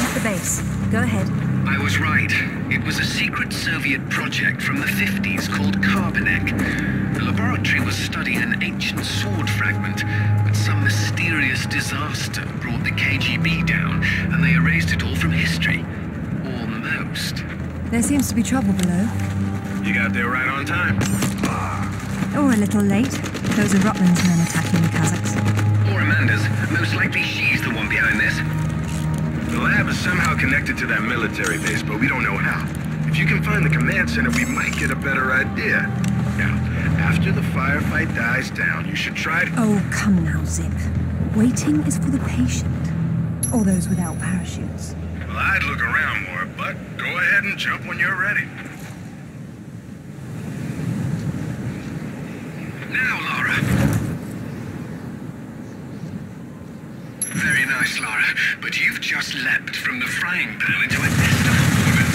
at the base. Go ahead. I was right. It was a secret Soviet project from the 50s called Carbonek. The laboratory was studying an ancient sword fragment, but some mysterious disaster brought the KGB down, and they erased it all from history. Almost. There seems to be trouble below. You got there right on time. Or a little late. Those are Rutland's men attacking the Kazakhs. Or Amanda's. Most likely she's the one behind this. The lab is somehow connected to that military base, but we don't know how. If you can find the command center, we might get a better idea. Now, after the firefight dies down, you should try to... Oh, come now, Zip. Waiting is for the patient. Or those without parachutes. Well, I'd look around more, but go ahead and jump when you're ready. Now, Lara. Very nice, Lara, but you've just leapt from the frying pan into a nest of hornets.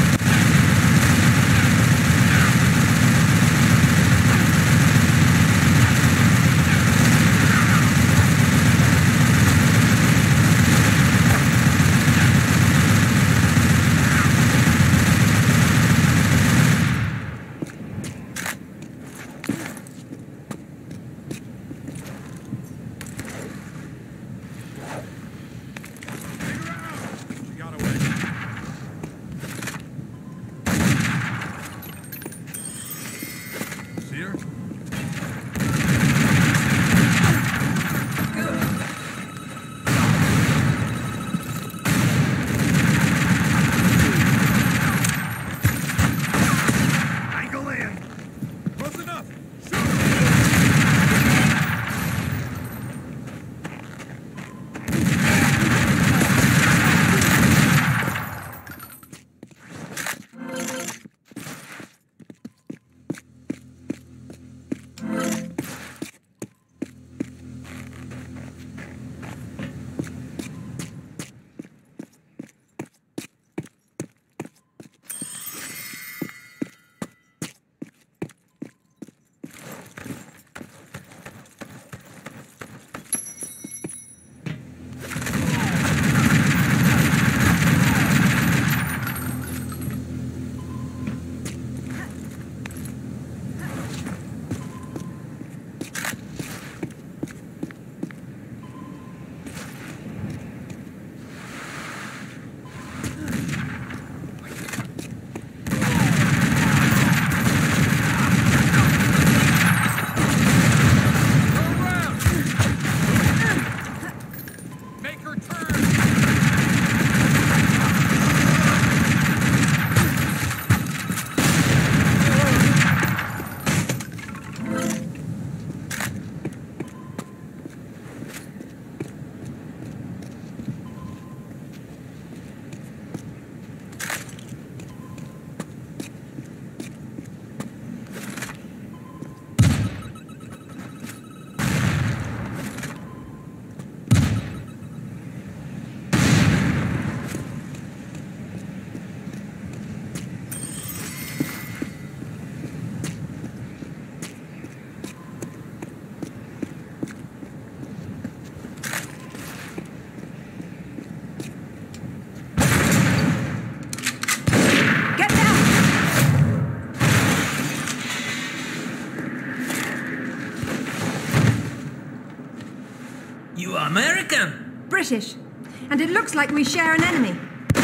You American? British. And it looks like we share an enemy.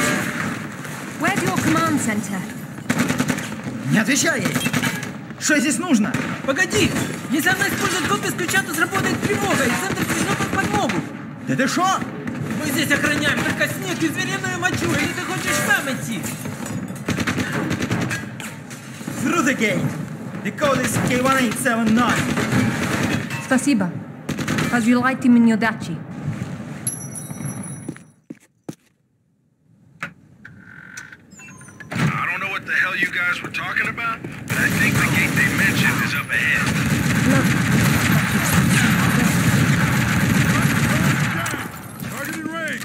Where's your command center? Не отвечай ей! Что здесь нужно? Погоди! Если она использует код без ключа, то сработает тревога, и центр пришлет нам подмогу. Ты шо? Мы здесь охраняем только снег и звериную мочу, или ты хочешь сам идти? Through the gate. The code is K1879. Спасибо. Разжилайте мне дачи. I don't know what the hell you guys were talking about, but I think the gate they mentioned is up ahead. Target in range.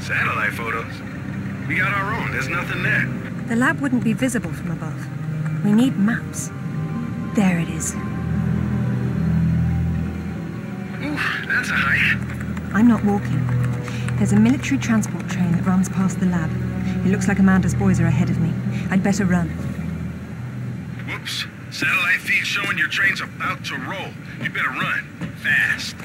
Satellite photos? We got our own. There's nothing there. The lab wouldn't be visible from above. We need maps. There it is. Oof, that's a hike. I'm not walking. There's a military transport train that runs past the lab. It looks like Amanda's boys are ahead of me. I'd better run. Whoops. Satellite feed showing your train's about to roll. You better run. Fast.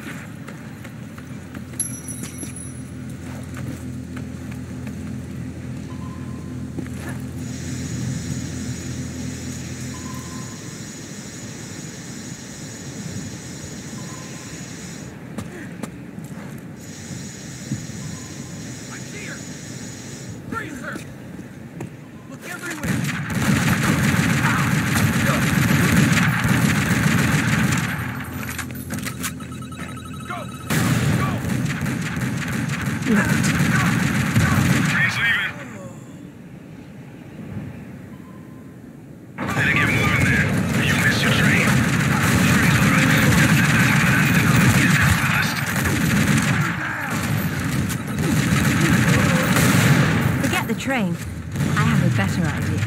Train. I have a better idea.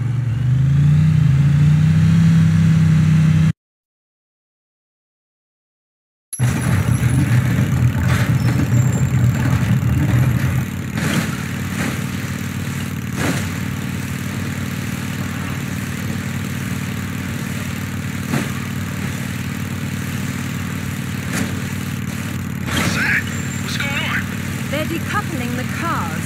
What's that? What's going on? They're decoupling the cars.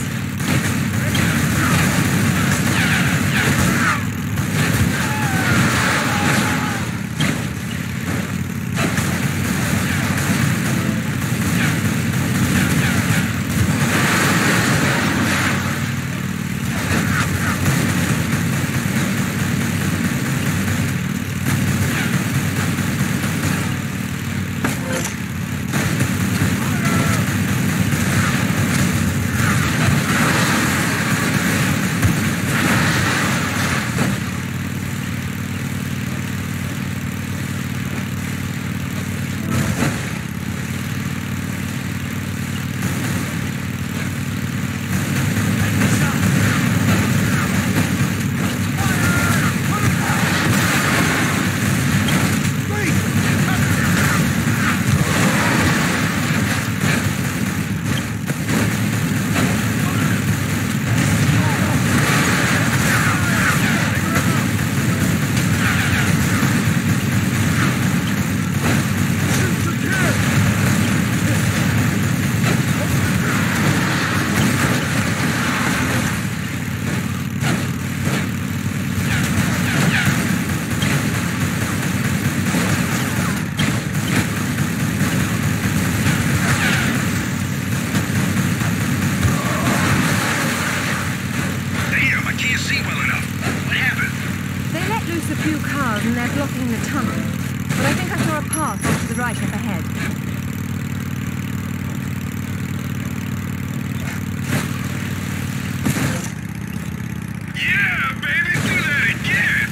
And they're blocking the tunnel. But I think I saw a path off to the right up ahead. Yeah, baby, do that again!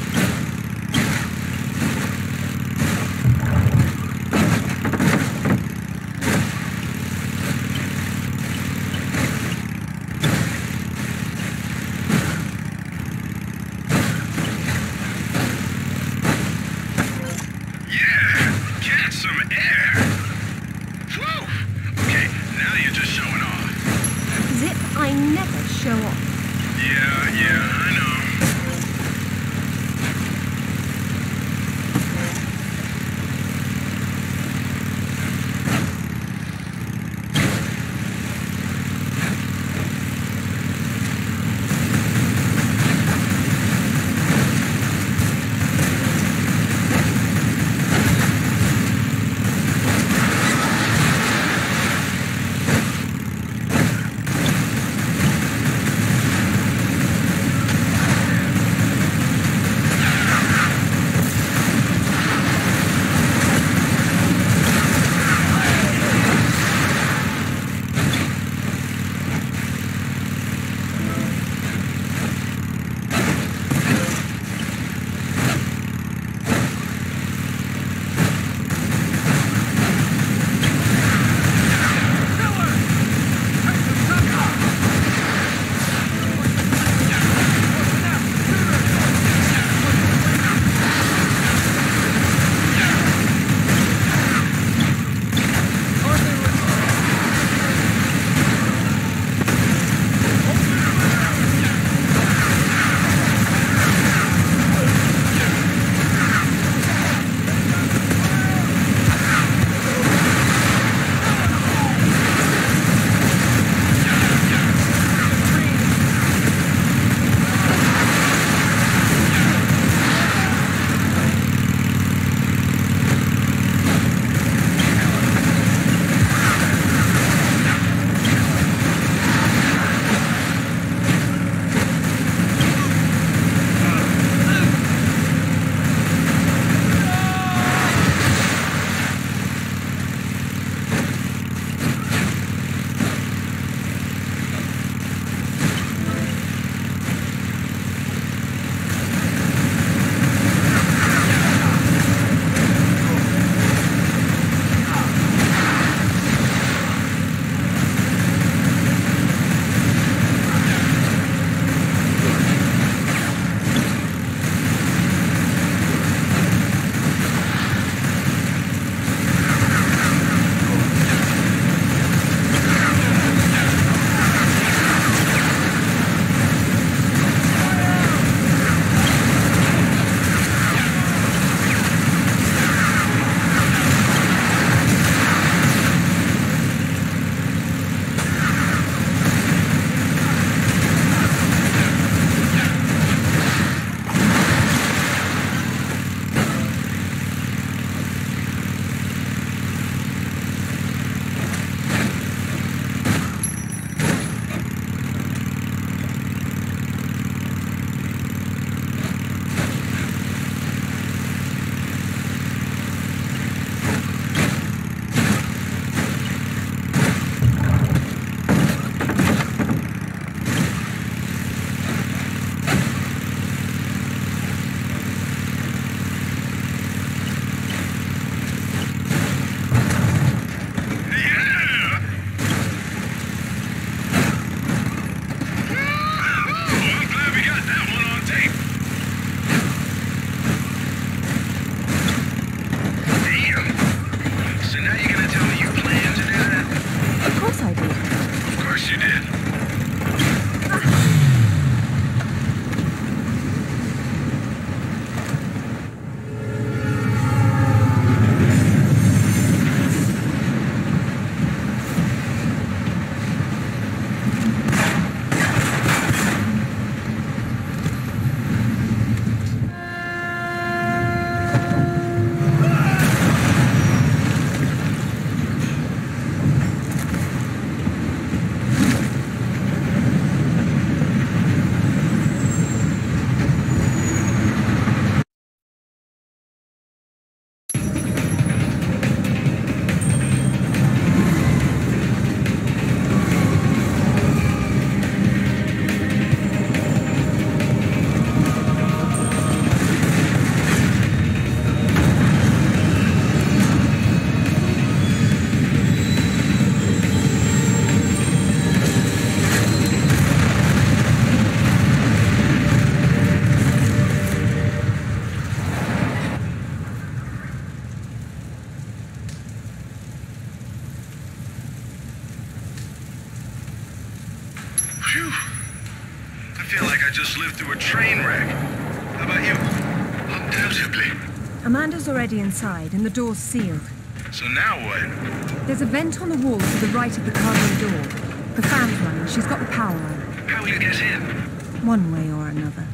Phew. I feel like I just lived through a train wreck. How about you? Undoubtedly. Amanda's already inside, and the door's sealed. So now what? There's a vent on the wall to the right of the cargo door. The fan's running. She's got the power on. How will you get in? One way or another.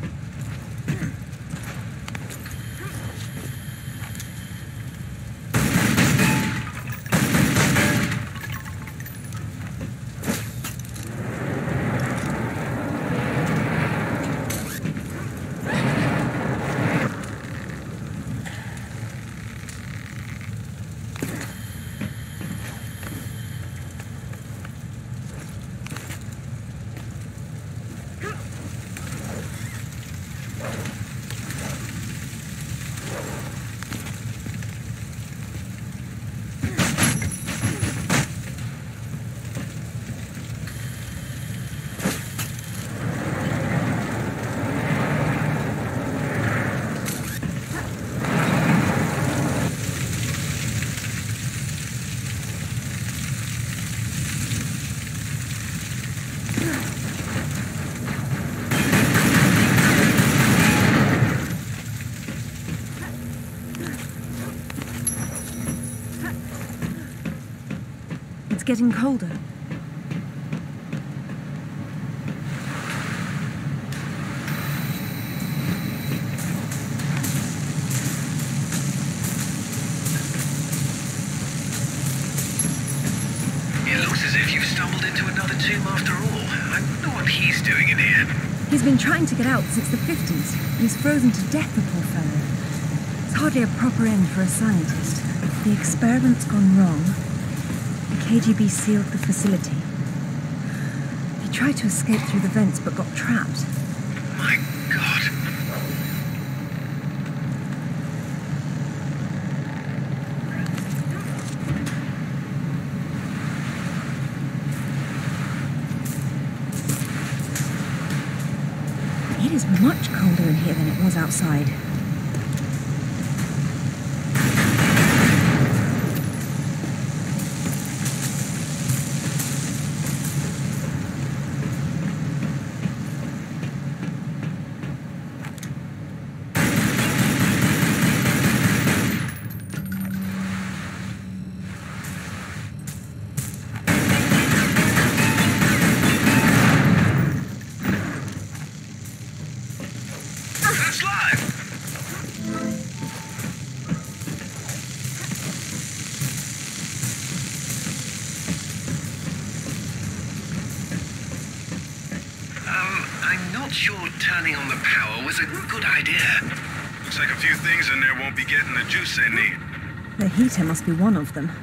Getting colder. It looks as if you've stumbled into another tomb after all. I wonder what he's doing in here. He's been trying to get out since the 50s. He's frozen to death, the poor fellow. It's hardly a proper end for a scientist. The experiment's gone wrong. KGB sealed the facility. He tried to escape through the vents but got trapped. My God. It is much colder in here than it was outside. Turning on the power was a good idea. Looks like a few things in there won't be getting the juice they need. The heater must be one of them.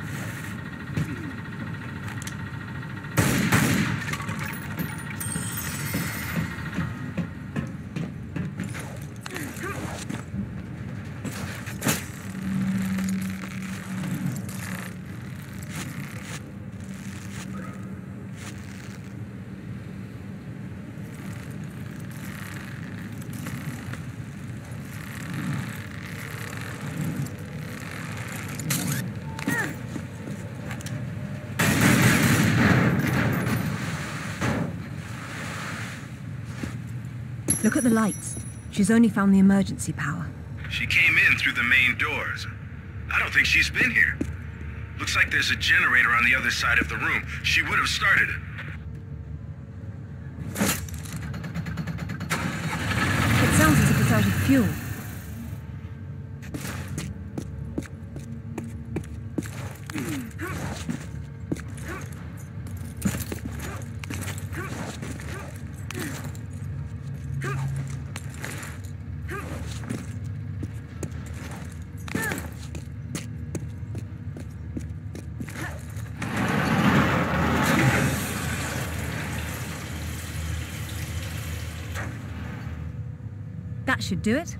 Look at the lights. She's only found the emergency power. She came in through the main doors. I don't think she's been here. Looks like there's a generator on the other side of the room. She would have started it. It sounds as if it's out of fuel. That should do it.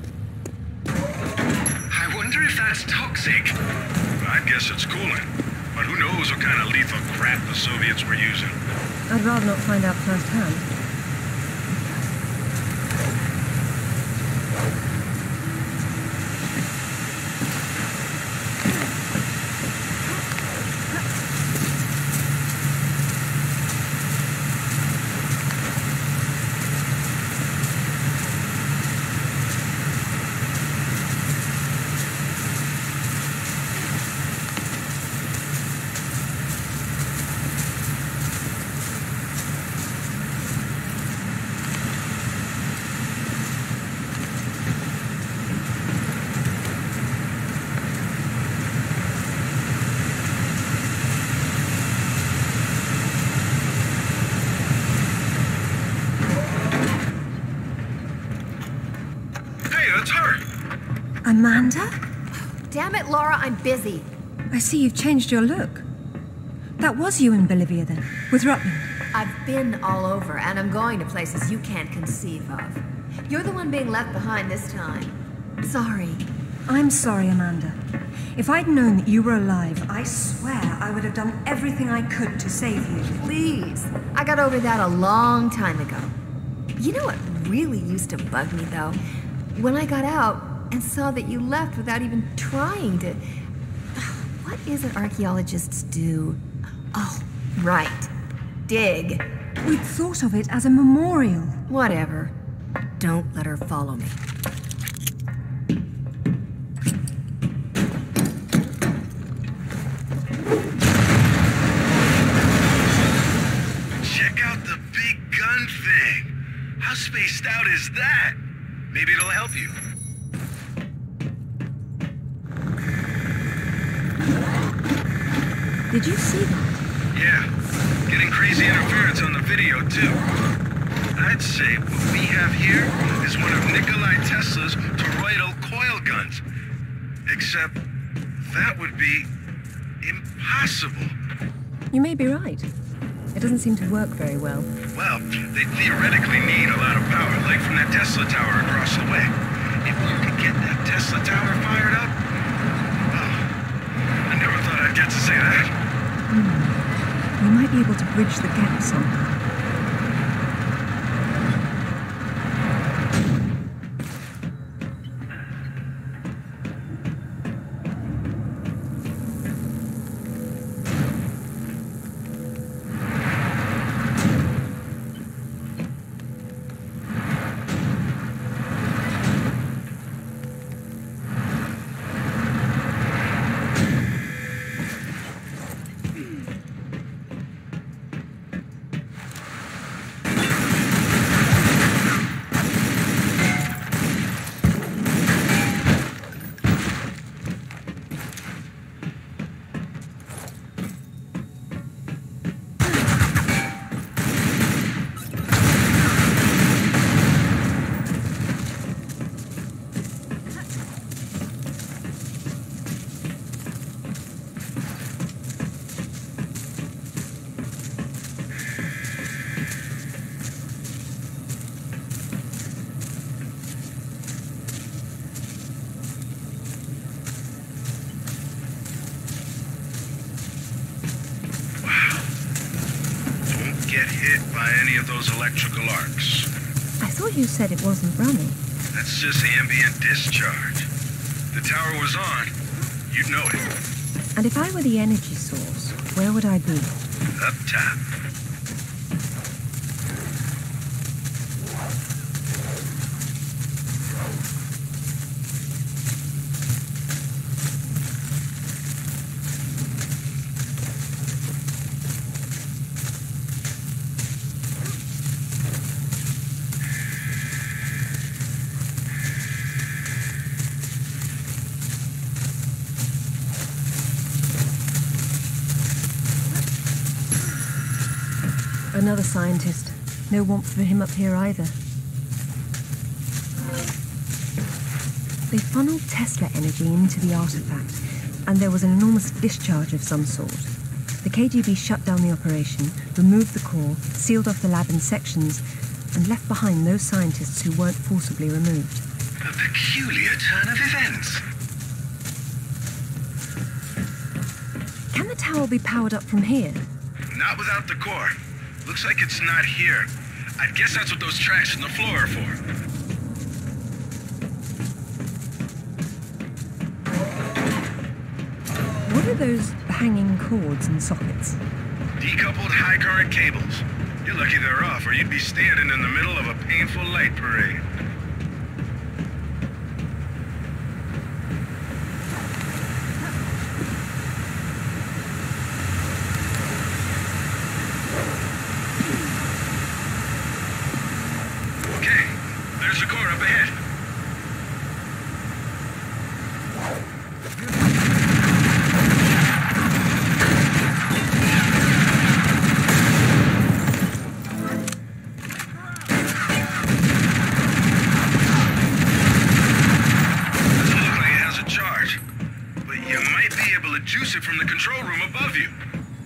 I wonder if that's toxic. I guess it's cooling. But who knows what kind of lethal crap the Soviets were using. I'd rather not find out firsthand. Amanda? Damn it, Lara, I'm busy. I see you've changed your look. That was you in Bolivia then, with Rutland. I've been all over, and I'm going to places you can't conceive of. You're the one being left behind this time. Sorry. I'm sorry, Amanda. If I'd known that you were alive, I swear I would have done everything I could to save you. Please. I got over that a long time ago. You know what really used to bug me, though? When I got out and saw that you left without even trying to... What is it archaeologists do? Oh, right. Dig. We'd thought of it as a memorial. Whatever. Don't let her follow me. Check out the big gun thing. How spaced out is that? Maybe it'll help you. Did you see that? Yeah. Getting crazy interference on the video, too. I'd say what we have here is one of Nikolai Tesla's toroidal coil guns. Except that would be impossible. You may be right. It doesn't seem to work very well. Well, they theoretically need a lot of power, like from that Tesla tower across the way. If you could get that Tesla tower fired up... Oh, I never thought I'd get to say that. We might be able to bridge the gap somehow. Get hit by any of those electrical arcs. I thought you said it wasn't running. That's just ambient discharge. The tower was on, you'd know it. And if I were the energy source, where would I be? Up top. Another scientist. No warmth for him up here either. They funneled Tesla energy into the artifact, and there was an enormous discharge of some sort. The KGB shut down the operation, removed the core, sealed off the lab in sections, and left behind those scientists who weren't forcibly removed. A peculiar turn of events. Can the tower be powered up from here? Not without the core. Looks like it's not here. I guess that's what those tracks in the floor are for. What are those hanging cords and sockets? Decoupled high current cables. You're lucky they're off, or you'd be standing in the middle of a painful light parade. Okay, there's the core up ahead. Juice it from the control room above you.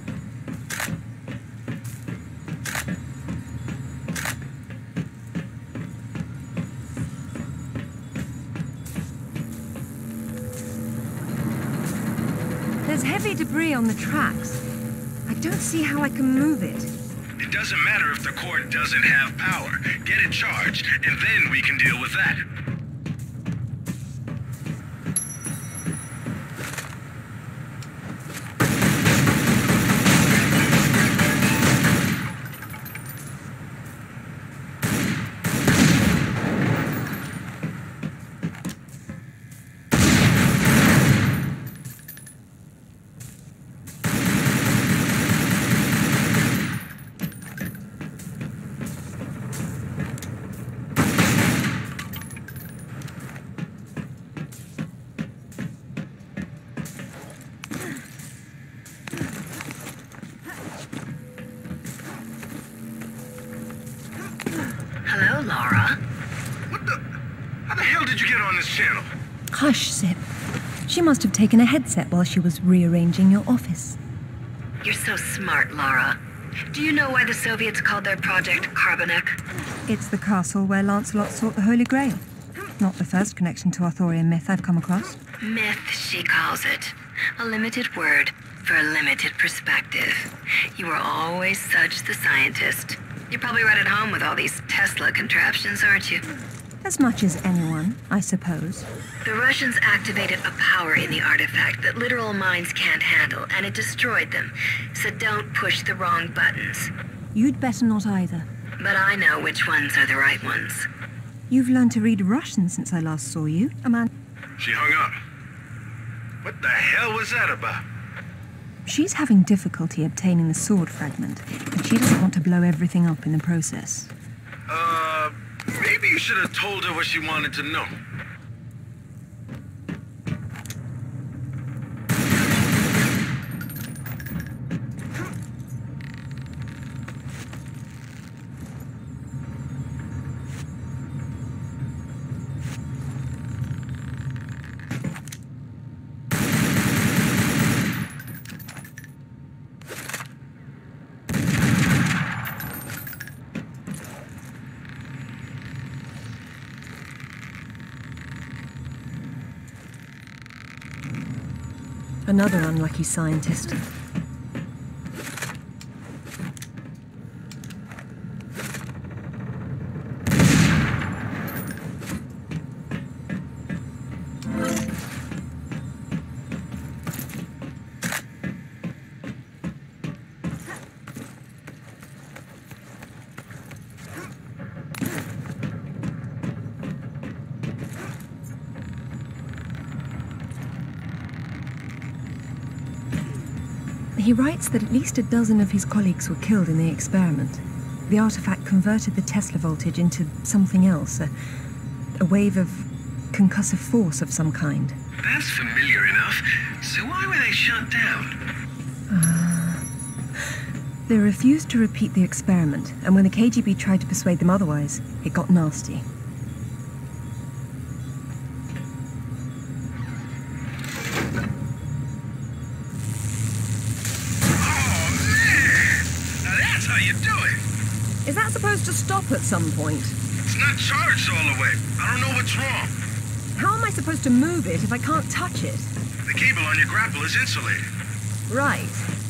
There's heavy debris on the tracks. I don't see how I can move it. It doesn't matter if the core doesn't have power. Get it charged, and then we can deal with that. Hello, Lara. What the? How the hell did you get on this channel? Hush, Zip. She must have taken a headset while she was rearranging your office. You're so smart, Lara. Do you know why the Soviets called their project Carbonek? It's the castle where Lancelot sought the Holy Grail. Not the first connection to Arthurian myth I've come across. Myth, she calls it. A limited word for a limited perspective. You were always such the scientist. You're probably right at home with all these Tesla contraptions, aren't you? As much as anyone, I suppose. The Russians activated a power in the artifact that literal minds can't handle, and it destroyed them. So don't push the wrong buttons. You'd better not either. But I know which ones are the right ones. You've learned to read Russian since I last saw you, Amanda. She hung up. What the hell was that about? She's having difficulty obtaining the sword fragment, and she doesn't want to blow everything up in the process. Maybe you should have told her what she wanted to know. Another unlucky scientist. He writes that at least a dozen of his colleagues were killed in the experiment. The artifact converted the Tesla voltage into something else, a wave of concussive force of some kind. That's familiar enough. So why were they shut down? They refused to repeat the experiment, and when the KGB tried to persuade them otherwise, it got nasty. Is that supposed to stop at some point? It's not charged all the way. I don't know what's wrong. How am I supposed to move it if I can't touch it? The cable on your grapple is insulated. Right.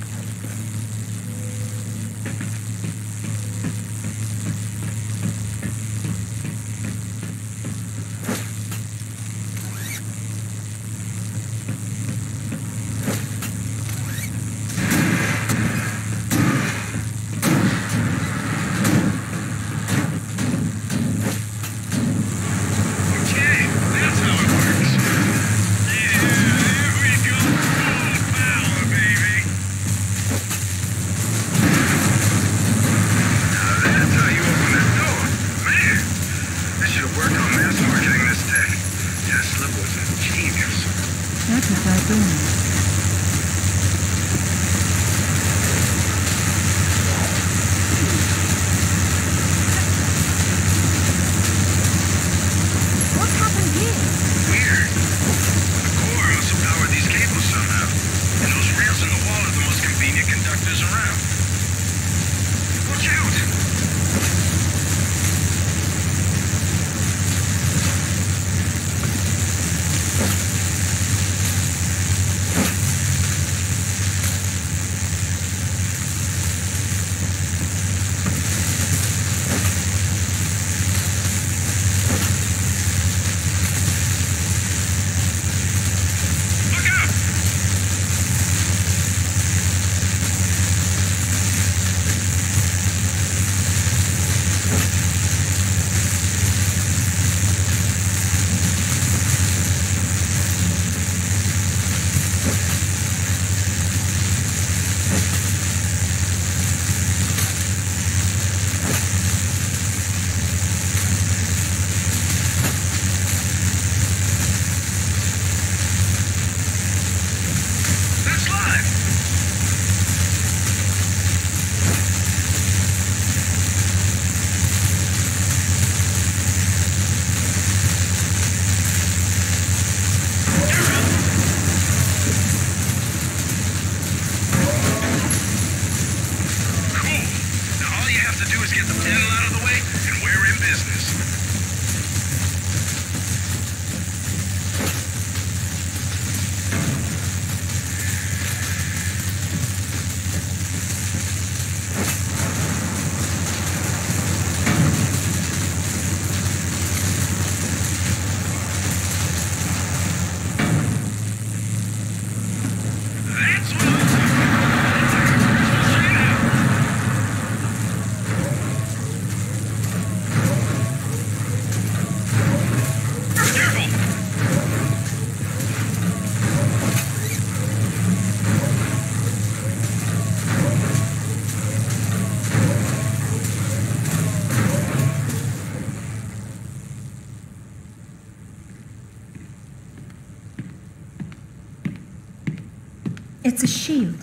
It's a shield.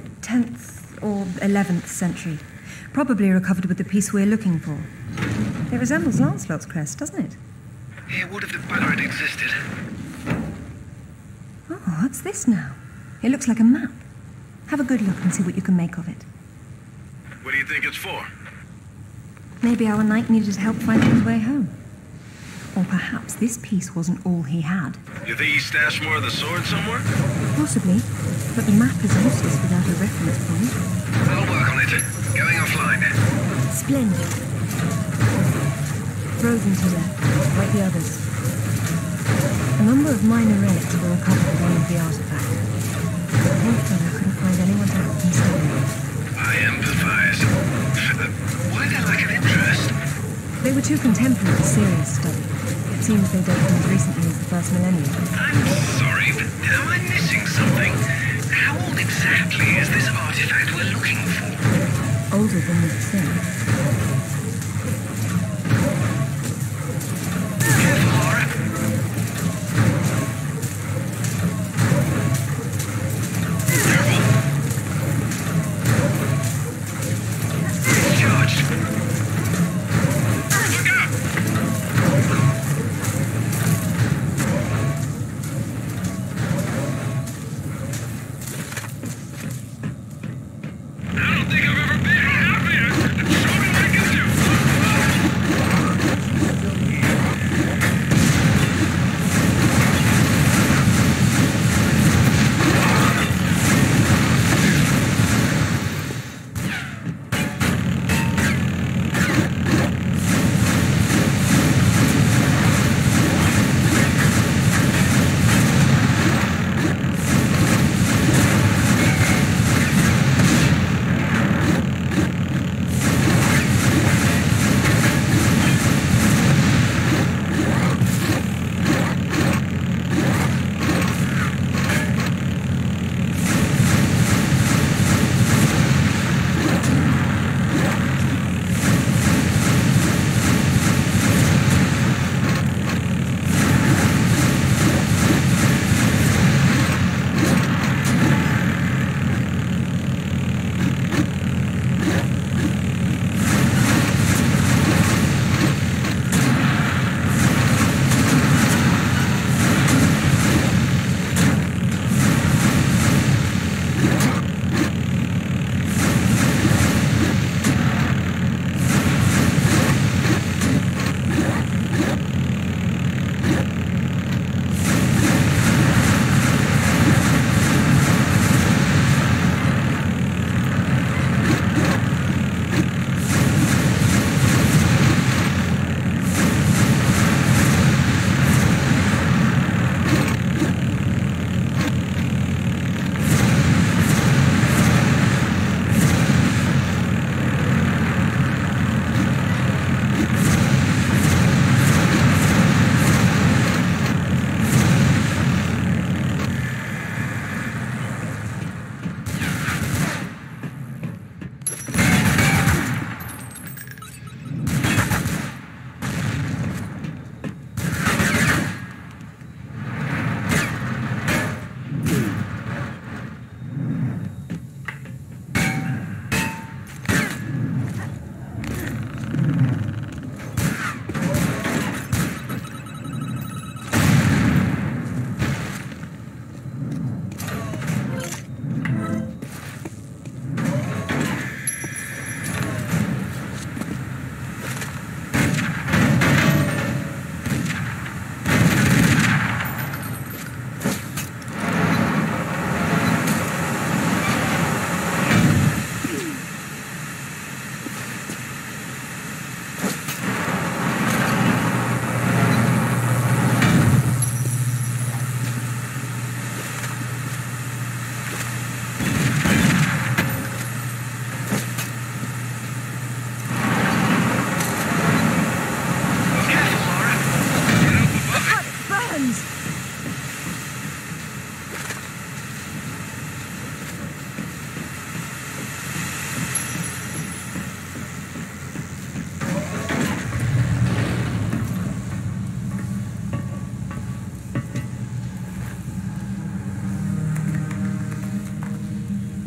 10th or 11th century. Probably recovered with the piece we're looking for. It resembles Lancelot's crest, doesn't it? It would have the better it existed. Oh, what's this now? It looks like a map. Have a good look and see what you can make of it. What do you think it's for? Maybe our knight needed help finding his way home. Or perhaps this piece wasn't all he had. You think he stashed more of the sword somewhere? Possibly, but the map is useless without a reference point. I'll work on it. Going offline. Splendid. Frozen to death, like the others. A number of minor relics were recovered with all of the artifact. Thankfully, I couldn't find anyone to help themselves. I empathize. Why the lack of interest? They were too contemporary for serious study. It seems they date from as recently as the first millennium. I'm sorry, but am I missing something? How old exactly is this artifact we're looking for? Older than we think. Careful, Lara. It's charged. Look out! I don't think I've ever been happier.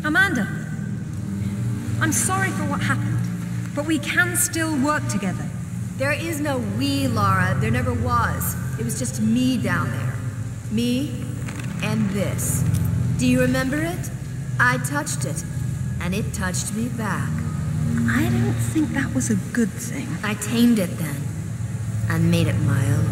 Amanda, I'm sorry for what happened, but we can still work together. There is no we, Lara. There never was. It was just me down there. Me and this. Do you remember it? I touched it, and it touched me back. I don't think that was a good thing. I tamed it then, and made it my own.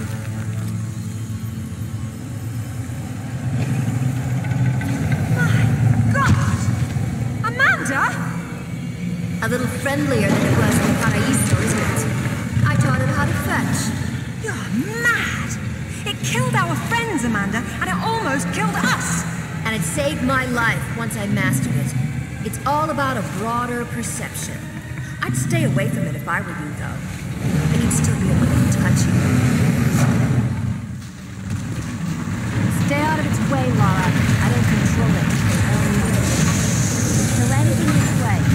My God! Amanda? A little friendlier than it was in the Paraíso, isn't it? I taught it how to fetch. You're mad! It killed our friends, Amanda, and it almost killed us! And it saved my life once I mastered it. It's all about a broader perception. I'd stay away from it if I were you, though. Then you'd still be able to touch you. Stay out of its way, Lara. I don't control it. I only live it. Kill anything in its way.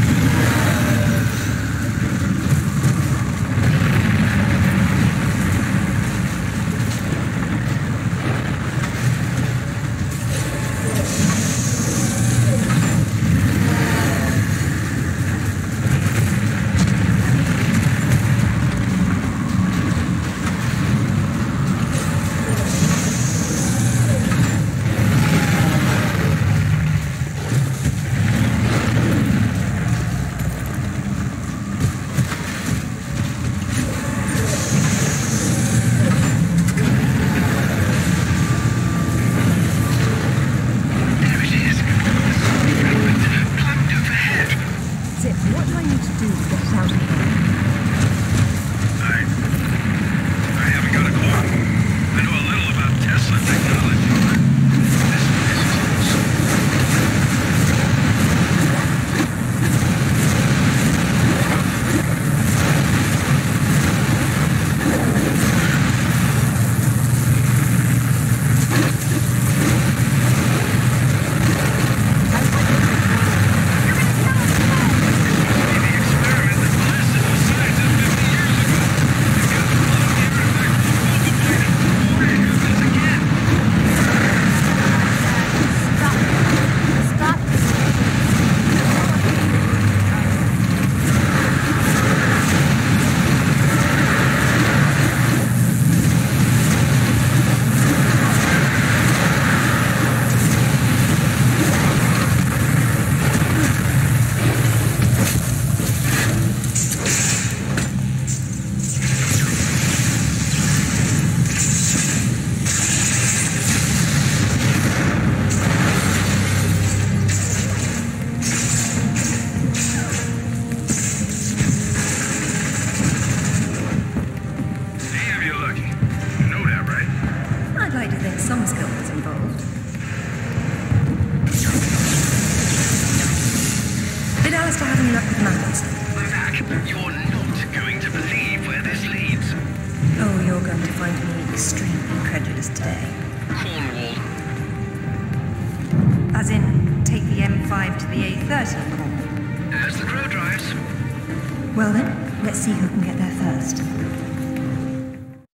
Well then, let's see who can get there first.